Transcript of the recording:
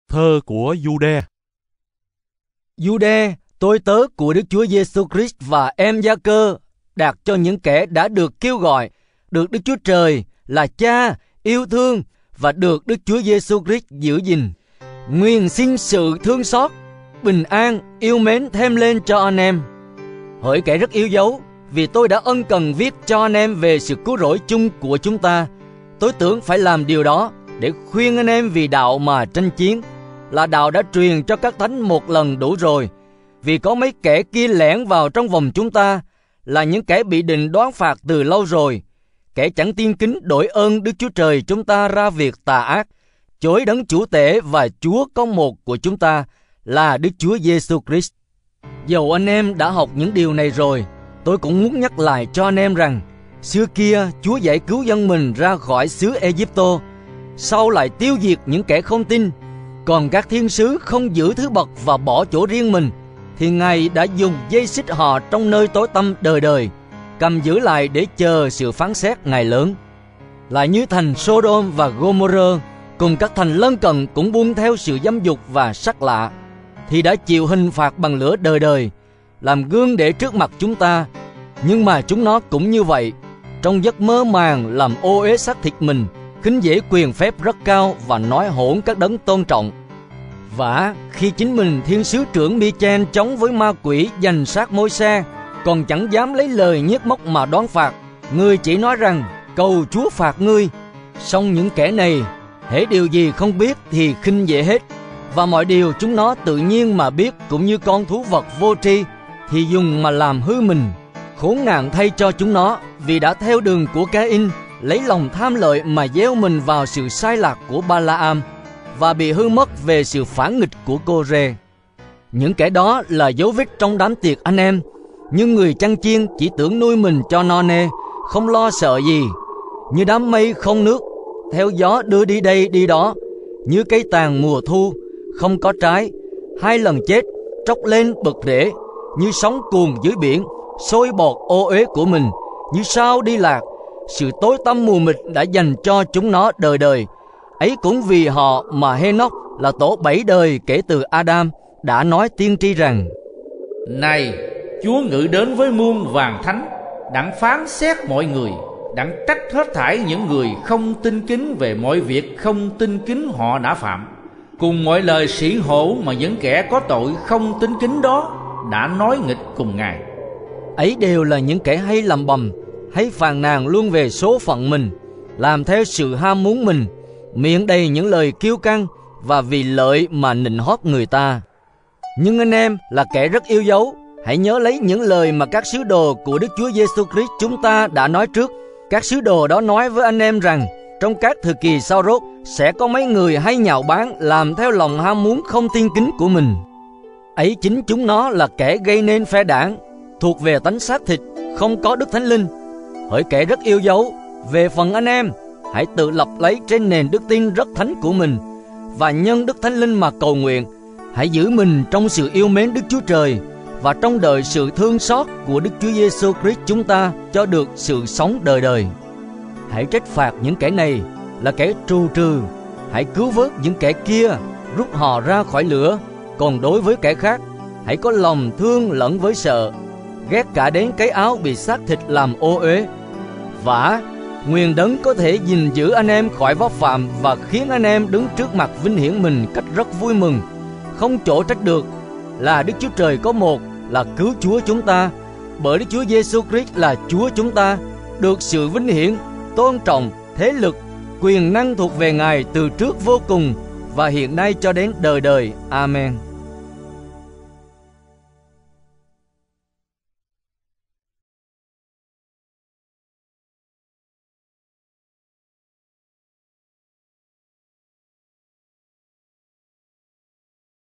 Thơ của Giu-đe. Giu-đe, tôi tớ của Đức Chúa Giêsu Christ và em Gia-cơ, đạt cho những kẻ đã được kêu gọi, được Đức Chúa Trời là Cha yêu thương và được Đức Chúa Giêsu Christ giữ gìn. Nguyện xin sự thương xót, bình an, yêu mến thêm lên cho anh em. Hỡi kẻ rất yêu dấu, vì tôi đã ân cần viết cho anh em về sự cứu rỗi chung của chúng ta. Tôi tưởng phải làm điều đó để khuyên anh em vì đạo mà tranh chiến, là đạo đã truyền cho các thánh một lần đủ rồi. Vì có mấy kẻ kia lẻn vào trong vòng chúng ta, là những kẻ bị định đoán phạt từ lâu rồi, kẻ chẳng tin kính đổi ơn Đức Chúa Trời chúng ta ra việc tà ác, chối đấng chủ tể và Chúa có một của chúng ta là Đức Chúa Giêsu Christ. Dầu anh em đã học những điều này rồi, tôi cũng muốn nhắc lại cho anh em rằng, xưa kia Chúa giải cứu dân mình ra khỏi xứ Ê-díp-tô, sau lại tiêu diệt những kẻ không tin. Còn các thiên sứ không giữ thứ bậc và bỏ chỗ riêng mình, thì Ngài đã dùng dây xích họ trong nơi tối tăm đời đời, cầm giữ lại để chờ sự phán xét ngày lớn. Lại như thành Sodom và Gomorrah cùng các thành lân cận cũng buông theo sự dâm dục và sắc lạ, thì đã chịu hình phạt bằng lửa đời đời, làm gương để trước mặt chúng ta. Nhưng mà chúng nó cũng như vậy, trong giấc mơ màng làm ô uế xác thịt mình, khinh dễ quyền phép rất cao và nói hỗn các đấng tôn trọng. Vả khi chính mình thiên sứ trưởng Mi-chen chống với ma quỷ giành xác Môi-se, còn chẳng dám lấy lời nhiếc móc mà đoán phạt, ngươi chỉ nói rằng cầu Chúa phạt ngươi. Song những kẻ này hễ điều gì không biết thì khinh dễ hết, và mọi điều chúng nó tự nhiên mà biết, cũng như con thú vật vô tri, thì dùng mà làm hư mình. Khốn nạn thay cho chúng nó, vì đã theo đường của Ca-in, lấy lòng tham lợi mà gieo mình vào sự sai lạc của Ba-la-am, và bị hư mất về sự phản nghịch của Cô-rê. Những kẻ đó là dấu vết trong đám tiệc anh em, nhưng người chăn chiên chỉ tưởng nuôi mình cho no nê, không lo sợ gì, như đám mây không nước, theo gió đưa đi đây đi đó, như cây tàn mùa thu, không có trái, 2 lần chết, tróc lên bật rễ, như sóng cuồn dưới biển, sôi bọt ô uế của mình, như sao đi lạc. Sự tối tăm mù mịt đã dành cho chúng nó đời đời. Ấy cũng vì họ mà Hê-nóc là tổ 7 đời kể từ Adam đã nói tiên tri rằng: Này, Chúa ngự đến với muôn vàng thánh, đặng phán xét mọi người, đặng trách hết thảy những người không tin kính về mọi việc không tin kính họ đã phạm, cùng mọi lời sỉ hổ mà những kẻ có tội không tín kính đó đã nói nghịch cùng Ngài. Ấy đều là những kẻ hay làm bầm, hay phàn nàn luôn về số phận mình, làm theo sự ham muốn mình, miệng đầy những lời kiêu căng và vì lợi mà nịnh hót người ta. Nhưng anh em là kẻ rất yêu dấu, hãy nhớ lấy những lời mà các sứ đồ của Đức Chúa Giêsu Christ chúng ta đã nói trước. Các sứ đồ đó nói với anh em rằng trong các thời kỳ sau rốt sẽ có mấy người hay nhạo báng, làm theo lòng ham muốn không tin kính của mình. Ấy chính chúng nó là kẻ gây nên phe đảng, thuộc về tánh xác thịt, không có Đức Thánh Linh. Hỡi kẻ rất yêu dấu, về phần anh em, hãy tự lập lấy trên nền đức tin rất thánh của mình, và nhân Đức Thánh Linh mà cầu nguyện. Hãy giữ mình trong sự yêu mến Đức Chúa Trời, và trong đợi sự thương xót của Đức Chúa Giêsu Christ chúng ta cho được sự sống đời đời. Hãy trách phạt những kẻ này là kẻ trù trừ, hãy cứu vớt những kẻ kia, rút họ ra khỏi lửa. Còn đối với kẻ khác, hãy có lòng thương lẫn với sợ, ghét cả đến cái áo bị xác thịt làm ô uế. Vả nguyện đấng có thể gìn giữ anh em khỏi vấp phạm và khiến anh em đứng trước mặt vinh hiển mình cách rất vui mừng, không chỗ trách được, là Đức Chúa Trời có một, là cứu Chúa chúng ta, bởi Đức Chúa Giêsu Christ là Chúa chúng ta, được sự vinh hiển, tôn trọng, thế lực, quyền năng thuộc về Ngài từ trước vô cùng và hiện nay cho đến đời đời. Amen.